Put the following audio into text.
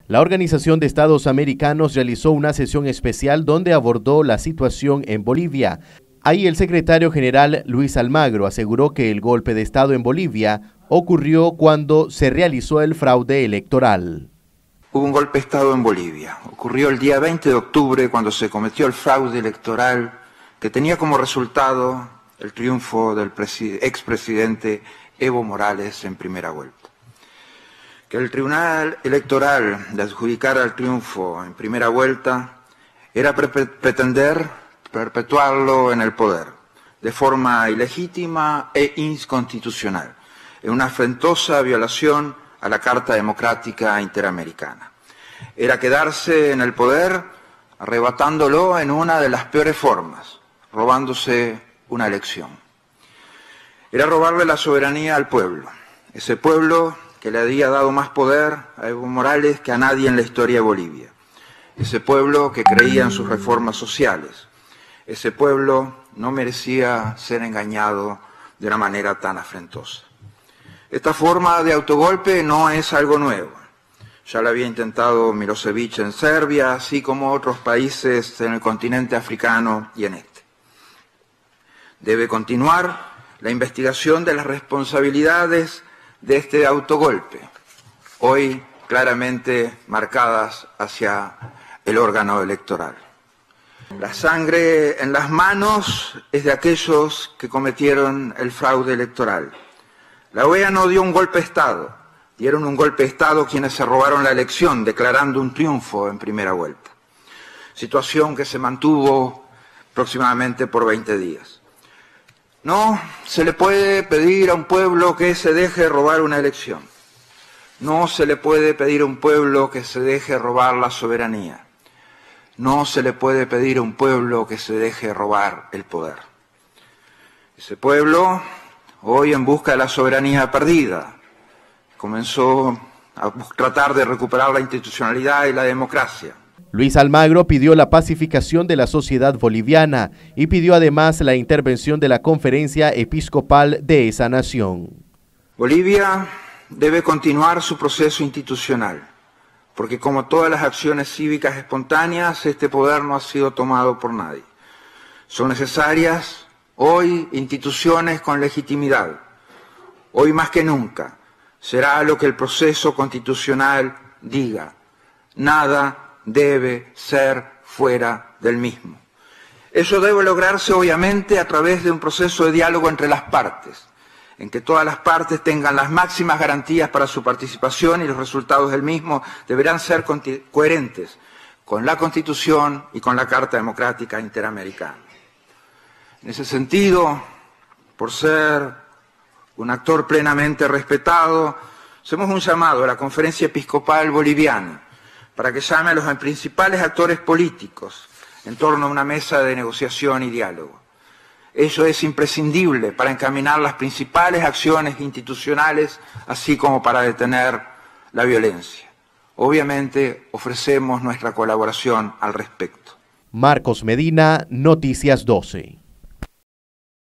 La Organización de Estados Americanos realizó una sesión especial donde abordó la situación en Bolivia. Ahí el secretario general Luis Almagro aseguró que el golpe de Estado en Bolivia ocurrió cuando se realizó el fraude electoral. Hubo un golpe de Estado en Bolivia. Ocurrió el día 20 de octubre cuando se cometió el fraude electoral que tenía como resultado el triunfo del expresidente Evo Morales en primera vuelta. Que el Tribunal Electoral le adjudicara el triunfo en primera vuelta era pretender perpetuarlo en el poder de forma ilegítima e inconstitucional, en una afrentosa violación a la Carta Democrática Interamericana. Era quedarse en el poder arrebatándolo en una de las peores formas, robándose una elección. Era robarle la soberanía al pueblo, ese pueblo que le había dado más poder a Evo Morales que a nadie en la historia de Bolivia, ese pueblo que creía en sus reformas sociales, ese pueblo no merecía ser engañado de una manera tan afrentosa. Esta forma de autogolpe no es algo nuevo. Ya lo había intentado Milosevic en Serbia, así como otros países en el continente africano y en este. Debe continuar la investigación de las responsabilidades de este autogolpe, hoy claramente marcadas hacia el órgano electoral. La sangre en las manos es de aquellos que cometieron el fraude electoral. La OEA no dio un golpe de Estado, dieron un golpe de Estado quienes se robaron la elección, declarando un triunfo en primera vuelta. Situación que se mantuvo aproximadamente por 20 días. No se le puede pedir a un pueblo que se deje robar una elección. No se le puede pedir a un pueblo que se deje robar la soberanía. No se le puede pedir a un pueblo que se deje robar el poder. Ese pueblo, hoy en busca de la soberanía perdida, comenzó a tratar de recuperar la institucionalidad y la democracia. Luis Almagro pidió la pacificación de la sociedad boliviana y pidió además la intervención de la Conferencia Episcopal de esa nación. Bolivia debe continuar su proceso institucional, porque como todas las acciones cívicas espontáneas, este poder no ha sido tomado por nadie. Son necesarias hoy instituciones con legitimidad. Hoy más que nunca será lo que el proceso constitucional diga. Nada debe ser fuera del mismo. Eso debe lograrse obviamente a través de un proceso de diálogo entre las partes, en que todas las partes tengan las máximas garantías para su participación y los resultados del mismo deberán ser coherentes con la Constitución y con la Carta Democrática Interamericana. En ese sentido, por ser un actor plenamente respetado, hacemos un llamado a la Conferencia Episcopal Boliviana para que llame a los principales actores políticos en torno a una mesa de negociación y diálogo. Eso es imprescindible para encaminar las principales acciones institucionales, así como para detener la violencia. Obviamente, ofrecemos nuestra colaboración al respecto. Marcos Medina, Noticias 12.